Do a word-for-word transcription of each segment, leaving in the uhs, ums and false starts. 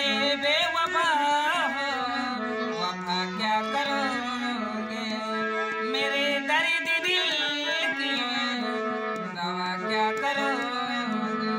बड़े बेवफा हो, वफा क्या करोगे, मेरे दर्द दिल की दवा क्या करोगे।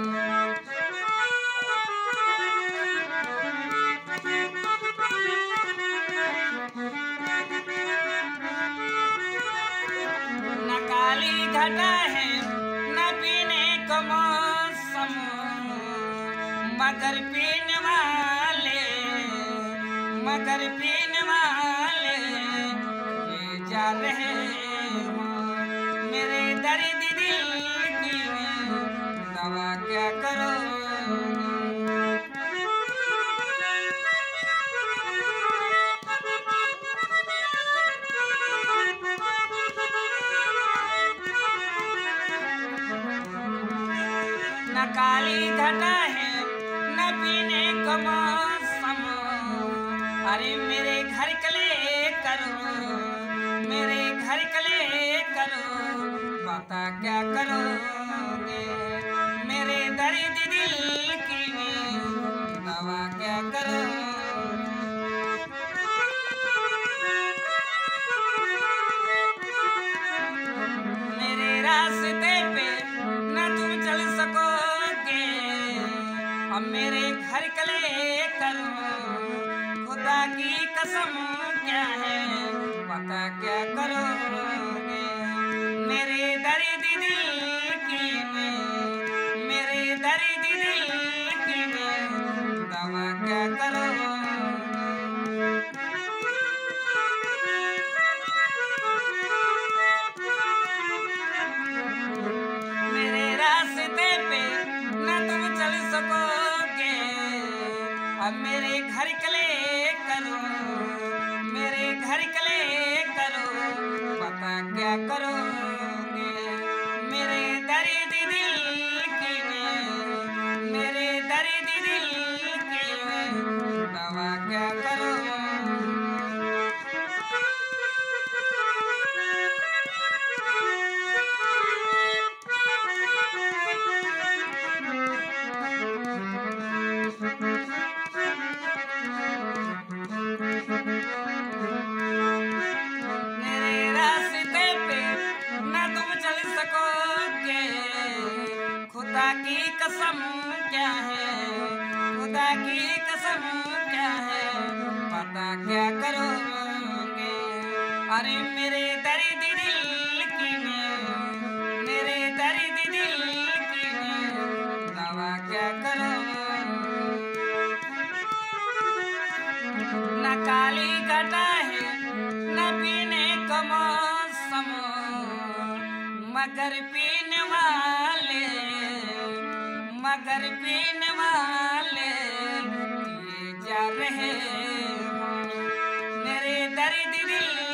न काली घटा है न पीने को मौसम, मगर पीने वाले मगर पीने वाले ये जा रहे हो, मेरे दर्द दिल की दवा क्या करोगे। न काली घटा है न पीने को मौसम, अरे मेरे घर कले करो मेरे घर कले करो, पता क्या करोगे, मेरे दर्द दिल की दवा क्या करोगे। मेरे रास्ते पे न तुम चल सकोगे, अब मेरे घर कले करो, खुदा की कसम क्या है पता क्या करोगे, मेरे दर्द दिल की मेरे दर्द दिल की दवा क्या करोगे। मेरे रास्ते पे न तुम चल सकोगे, अब मेरे घर कले करो मेरे घर कले करो, पता क्या करोगे, मेरे दर्द दिल की मेरे दर्द दिल की दवा क्या करोगे। मेरे रास्ते पे न तुम चल सकोगे, खुदा की कसम क्या है खुदा की कसम क्या है पता क्या करोगे, अरे मेरे दर्द दिल की मेरे दर्द दिल की दवा क्या करोगे। न काली घटा है न पीने को मौसम, मगर पीने वाले मगर पीने वाले ये जा रहे हो, मेरे दर्द दिल